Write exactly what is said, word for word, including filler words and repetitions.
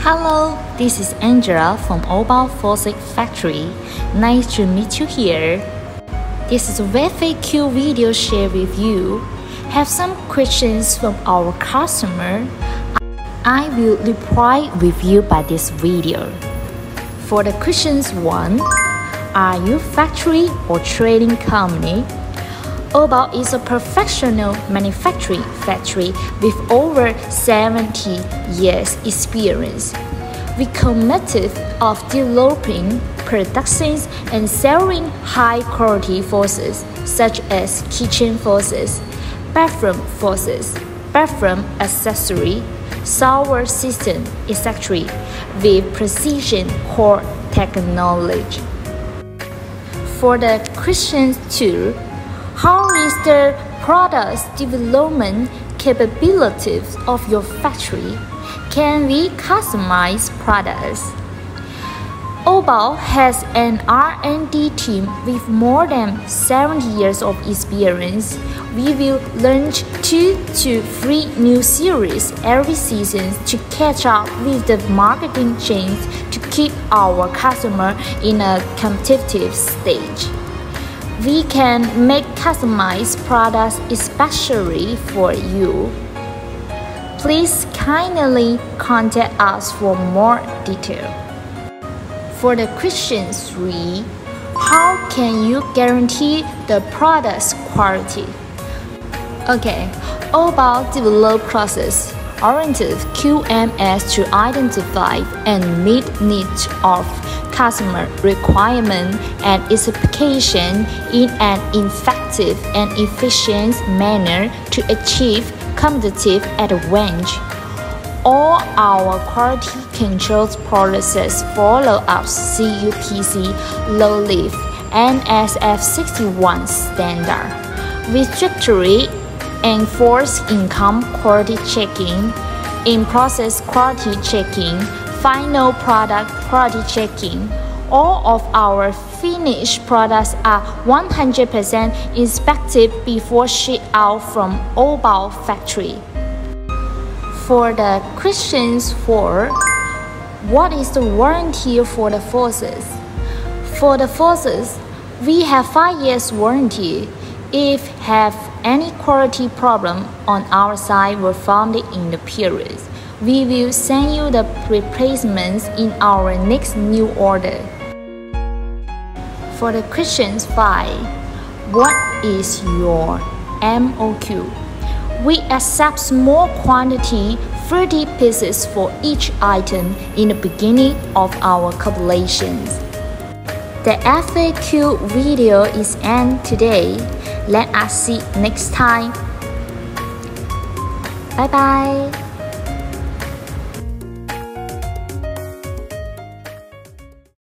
Hello, this is Angela from Obal Faucet Factory. Nice to meet you here. This is a F A Q video share with you. Have some questions from our customer. I will reply with you by this video. For the questions one, are you factory or trading company? Obal is a professional manufacturing factory with over seventy years experience. We committed of developing, producing, and selling high-quality faucets such as kitchen faucets, bathroom faucets, bathroom accessory, shower system, et cetera with precision core technology. For the question two, how is the product development capabilities of your factory? Can we customize products? Obal has an R and D team with more than seventy years of experience. We will launch two to three new series every season to catch up with the marketing change to keep our customer in a competitive stage. We can make customized products especially for you. Please kindly contact us for more detail. For the question three, how can you guarantee the product's quality? Okay, Obal develop process-oriented Q M S to identify and meet needs of customer requirement and specification in an effective and efficient manner to achieve competitive advantage. All our quality control processes follow up C U P C low-leaf N S F sixty-one standard. We strictly enforce income quality checking, in-process quality checking, final product quality checking. All of our finished products are one hundred percent inspected before ship out from Obal factory. For the questions four, what is the warranty for the faucets? For the faucets, we have five years warranty. If have any quality problem on our side were found in the period, we will send you the replacements in our next new order. For the questions five, what is your M O Q? We accept small quantity, thirty pieces for each item in the beginning of our calculations. The F A Q video is end today. Let us see next time. Bye bye.